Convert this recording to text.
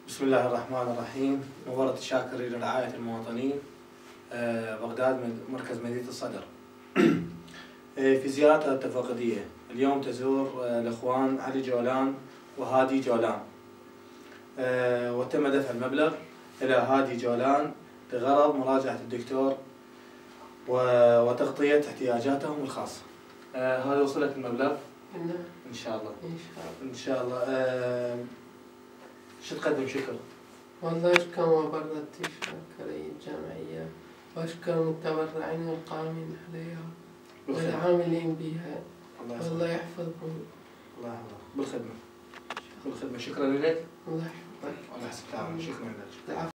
بسم الله الرحمن الرحيم. مباراة شاكري لرعاية المواطنين، بغداد، مركز مدينة الصدر. في زيارتها التفقدية اليوم تزور الإخوان علي جولان وهادي جولان، وتم دفع المبلغ إلى هادي جولان لغرض مراجعة الدكتور وتغطية احتياجاتهم الخاصة. هذا وصلك المبلغ؟ نعم. إن شاء الله. إن شاء الله. إن شاء الله. شو تقدم شكر؟ والله أشكر مبرة شاكري الجمعية، وأشكر المتبرعين والقائمين عليها والعاملين بها. الله يحفظهم. الله يحفظك. بالخدمة. شكرا لك. الله يحفظك. الله يحسن تعاون. شكرا لك.